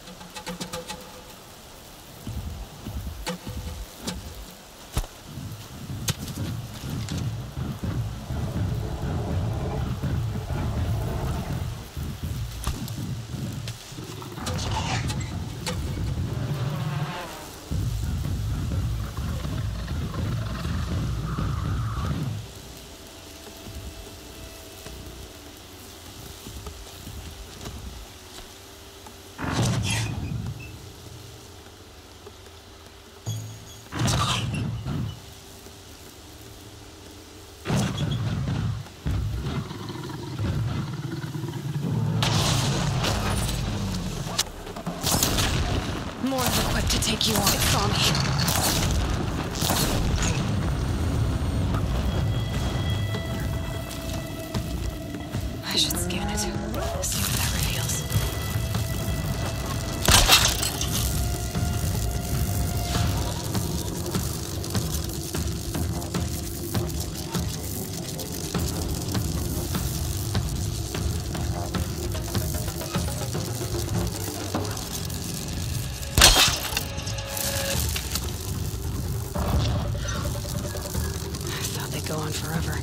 More than equipped to take you on. It saw me. I should scan it. See what that reveals. Go on forever.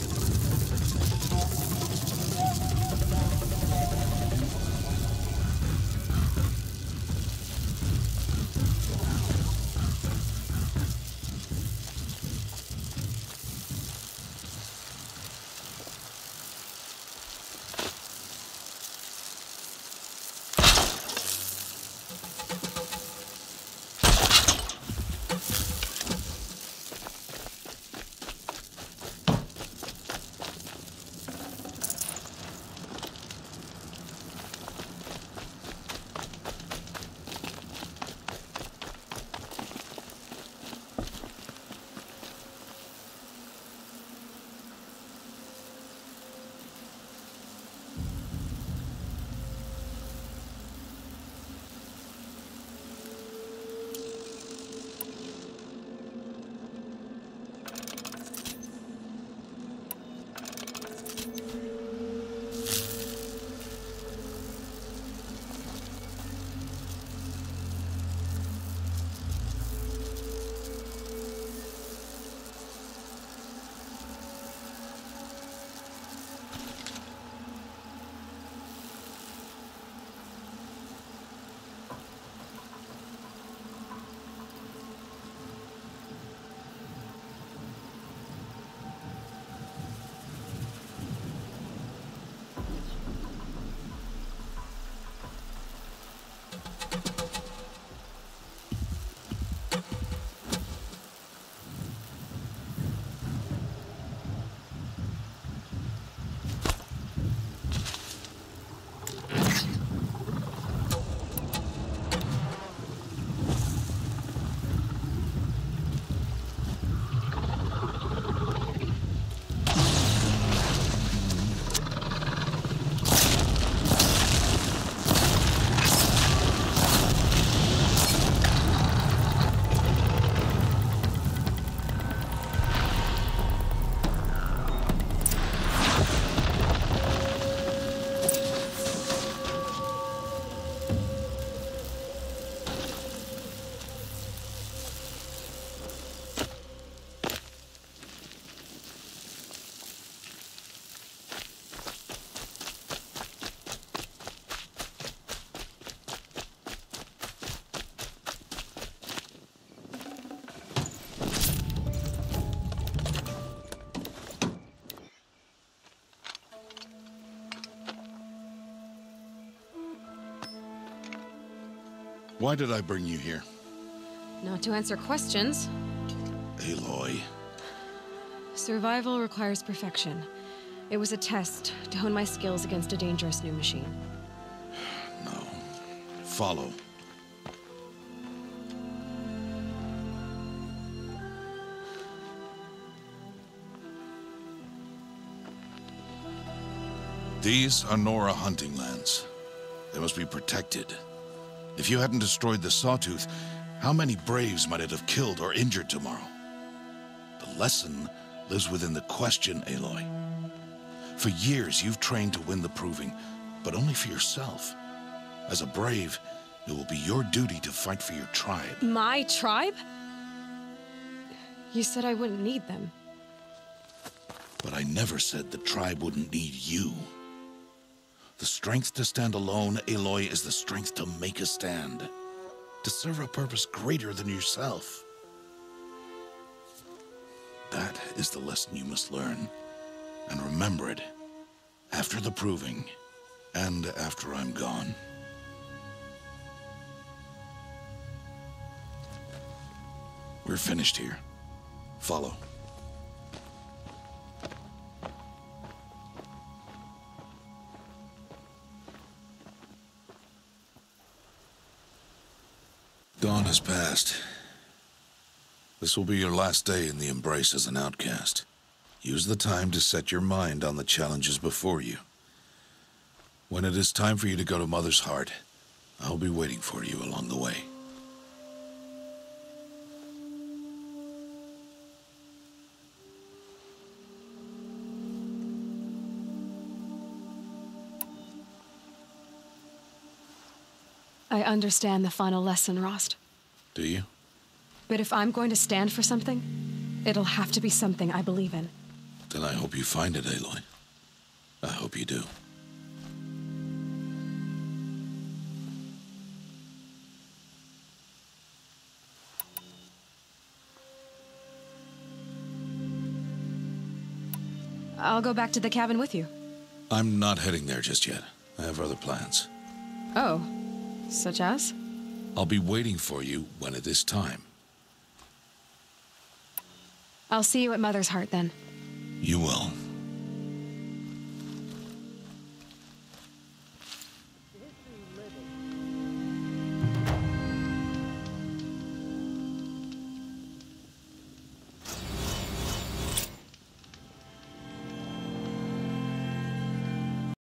Why did I bring you here? Not to answer questions. Aloy. Survival requires perfection. It was a test to hone my skills against a dangerous new machine. No. Follow. These are Nora hunting lands. They must be protected. If you hadn't destroyed the Sawtooth, how many Braves might it have killed or injured tomorrow? The lesson lives within the question, Aloy. For years, you've trained to win the proving, but only for yourself. As a Brave, It will be your duty to fight for your tribe. My tribe? You said I wouldn't need them. But I never said the tribe wouldn't need you. The strength to stand alone, Aloy, is the strength to make a stand. To serve a purpose greater than yourself. That is the lesson you must learn. And remember it. After the proving. And after I'm gone. We're finished here. Follow. Dawn has passed. This will be your last day in the Embrace as an outcast. Use the time to set your mind on the challenges before you. When it is time for you to go to Mother's Heart, I'll be waiting for you along the way. I understand the final lesson, Rost. Do you? But if I'm going to stand for something, it'll have to be something I believe in. Then I hope you find it, Aloy. I hope you do. I'll go back to the cabin with you. I'm not heading there just yet. I have other plans. Oh, such as? I'll be waiting for you when it is time. I'll see you at Mother's Heart then. You will.